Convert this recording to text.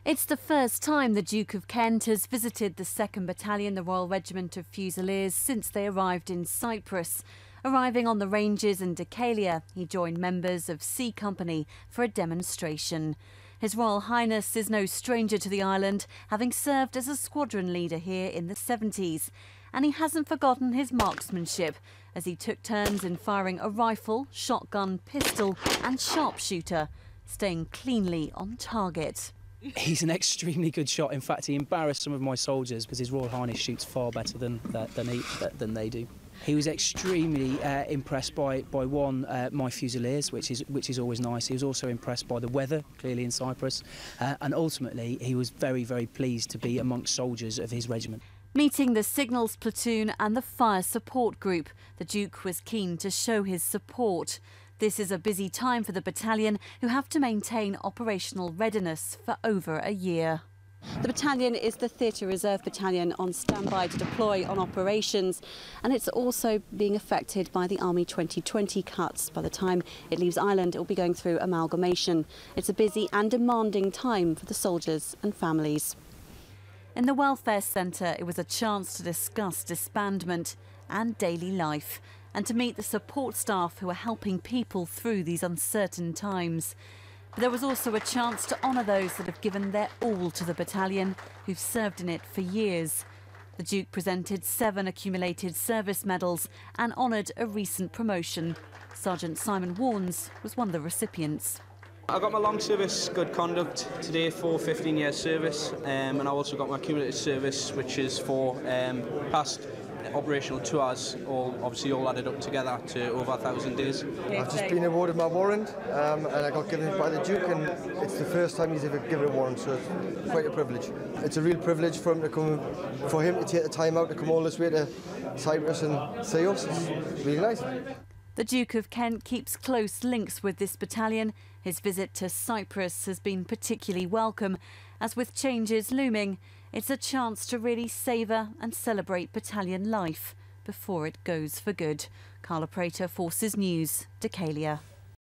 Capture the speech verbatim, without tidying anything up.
It's the first time the Duke of Kent has visited the second Battalion, the Royal Regiment of Fusiliers, since they arrived in Cyprus. Arriving on the ranges in Decalia, he joined members of C Company for a demonstration. His Royal Highness is no stranger to the island, having served as a squadron leader here in the seventies. And he hasn't forgotten his marksmanship, as he took turns in firing a rifle, shotgun, pistol and sharpshooter, staying cleanly on target. He's an extremely good shot. In fact, he embarrassed some of my soldiers because His Royal Highness shoots far better than than, he, than they do. He was extremely uh, impressed by by one uh, my Fusiliers, which is which is always nice. He was also impressed by the weather, clearly in Cyprus, uh, and ultimately he was very very pleased to be amongst soldiers of his regiment. Meeting the Signals Platoon and the Fire Support Group, the Duke was keen to show his support. This is a busy time for the battalion, who have to maintain operational readiness for over a year. The battalion is the Theatre Reserve Battalion on standby to deploy on operations, and it's also being affected by the Army twenty twenty cuts. By the time it leaves Ireland, it will be going through amalgamation. It's a busy and demanding time for the soldiers and families. In the Welfare Centre, it was a chance to discuss disbandment and daily life, and to meet the support staff who are helping people through these uncertain times. But there was also a chance to honour those that have given their all to the battalion, who've served in it for years. The Duke presented seven accumulated service medals and honoured a recent promotion. Sergeant Simon Warnes was one of the recipients. I got my long service good conduct today for fifteen years service, um, and I also got my cumulative service, which is for um, past operational tours, all obviously all added up together to over a thousand days. I've just been awarded my warrant, um, and I got given it by the Duke, and it's the first time he's ever given a warrant, so it's quite a privilege. It's a real privilege for him to come, for him to take the time out to come all this way to Cyprus and see us. It's really nice. The Duke of Kent keeps close links with this battalion. His visit to Cyprus has been particularly welcome, as with changes looming, it's a chance to really savour and celebrate battalion life before it goes for good. Carla Prater, Forces News, Decalia.